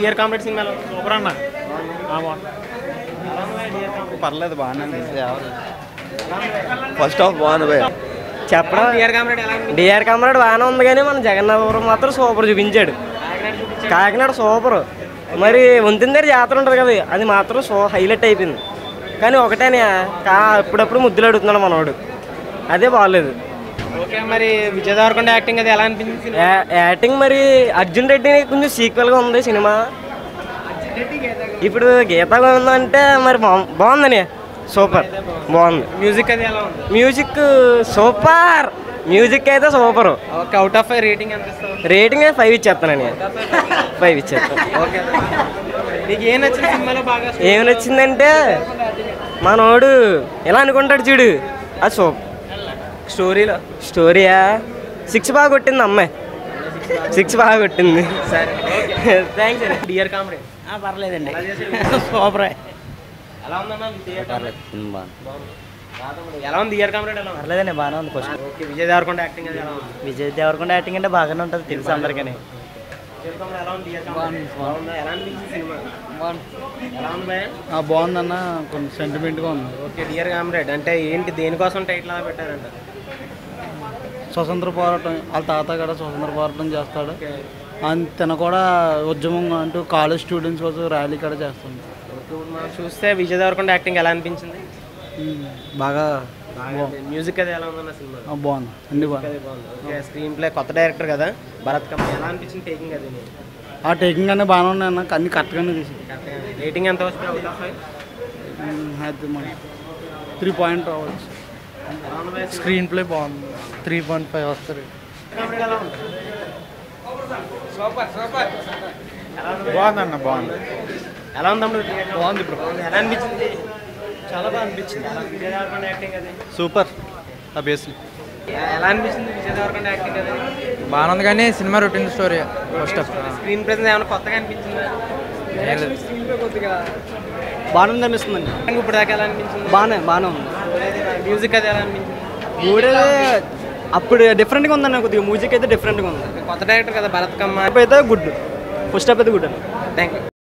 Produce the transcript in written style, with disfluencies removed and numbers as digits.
Dear comrade సినిమాలో super అన్న. పర్లేదు బాగానే ఫస్ట్ హాఫ్ బాగుంది చెప్పడం. డియర్ కామ్రేడ్ ఎలా ఉంది? డిఆర్ కామ్రేడ్ బాగానే ఉంది కానీ మన జగన్నాథపురం మాత్రం సూపర్ చూపించాడు. కాకినాడ సూపర్. మరి వంతిందేరు జాతర ఉంటుంది కదా, అది మాత్రం హైలైట్ అయిపోయింది. కానీ ఒకటేనే అప్పుడప్పుడు ముద్దులు అడుగుతున్నాడు మనవాడు, అదే బాగలేదు. ఓకే, మరి విజయ్ దేవరకొండ యాక్టింగ్ అది ఎలా అనిపించింది? యాక్టింగ్ మరి అర్జున్ రెడ్డి కొంచెం సీక్వెల్గా ఉంది సినిమా. ఇప్పుడు గీతా ఉందంటే మరి బాగుందని, సూపర్ బాగుంది. మ్యూజిక్ అది ఎలా ఉంది? మ్యూజిక్ సూపర్, మ్యూజిక్ అయితే super. Okay, out of 5 rating ఎంత ఇస్తావు? రేటింగ్ 5 ఇచ్చేస్తాను, 5 ఇచ్చేస్తాను. ఓకే, నీకు ఏం నచ్చింది సినిమాలో బాగా? ఏమి నచ్చిందంటే మనోడు ఎలా అనుకుంటాడు చూడు, అది స్టోరీయా 6 బాగా కొట్టింది అమ్మాయి, 6 బాగా కొట్టింది. సరే, థ్యాంక్స్ అండి. డియర్ కామ్రేడ్ పర్లేదండి, సూపర్. ఎలా ఉందన్నా? ఎలా ఉంది డియర్ కామ్రేడ్? ఎలా ఉంది? పర్లేదండి, బాగానే ఉంది. First okay, Vijay Deverakonda acting అది ఎలా ఉంది? విజయ్ దేవరకొండ యాక్టింగ్ అంటే బాగానే ఉంటుంది, తెలుసు అందరికీ. ఎలా ఉంది డియర్ కామ్రేడ్? బాగుందా? ఎలా అనిపించింది సినిమా? ఎలా ఉంది భయ్యా? బాగుందన్న, కొంచెం సెంటిమెంట్గా ఉంది. ఓకే, డియర్ కామ్రేడ్ అంటే ఏంటి, దేనికోసం టైటిల్ అలా పెట్టారంట? స్వతంత్ర పోరాటం, వాళ్ళ తాత కూడా స్వతంత్ర పోరాటం చేస్తాడు, తన కూడా ఉద్యమం అంటూ కాలేజ్ స్టూడెంట్స్ కోసం ర్యాలీ కూడా చేస్తుంది. మనం చూస్తే విజయ్ దేవరకొండ యాక్టింగ్ ఎలా అనిపించింది? బాగా మ్యూజిక్ అది ఎలా ఉందన్న సినిమా? బాగుంది, అన్ని బాగుంది. ఓకే, స్క్రీన్ ప్లే కొత్త డైరెక్టర్ కదా భరత్ కమ్మ, ఎలా అనిపించింది టేకింగ్ అది? ఆ టేకింగ్ అన్నీ బాగానే ఉన్నాయి అన్న, అన్ని కరెక్ట్గానే తీసింది. రేటింగ్ ఎంత వస్తుంది అవుట్ ఆఫ్ 5? 3 రావచ్చు. స్క్రీన్ ప్లే బాగుంది, 3.5 వస్తుంది. బాగుందన్న, బాగుంది. ఎలా ఉందమ్మ? బాగుంది బ్రో. ఎలా అనిపించింది? చాలా బాగా అనిపించింది. విజయ్ దేవరకొండ యాక్టింగ్ అది సూపర్. బేస్లీ ఎలా అనిపించింది విజయ్ దేవరకొండ యాక్టింగ్ అది? బాగానే ఉంది కానీ cinema routine story first half. Screen presence ఏమైనా కొత్తగా అనిపించిందా? బాగానే ఉంది అనిపిస్తుందండి. ఇప్పుడు దాకా ఎలా అనిపించింది? బాగానే ఉంది. మ్యూజిక్ అది ఎలా అనిపించింది? అప్పుడు డిఫరెంట్గా ఉందన్న, కొద్దిగా మ్యూజిక్ అయితే డిఫరెంట్గా ఉంది. కొత్త డైరెక్టర్ కదా భరత్ కమ్మ అయితే గుడ్, ఫస్ట్ స్టెప్ అయితే గుడ్. Thank you.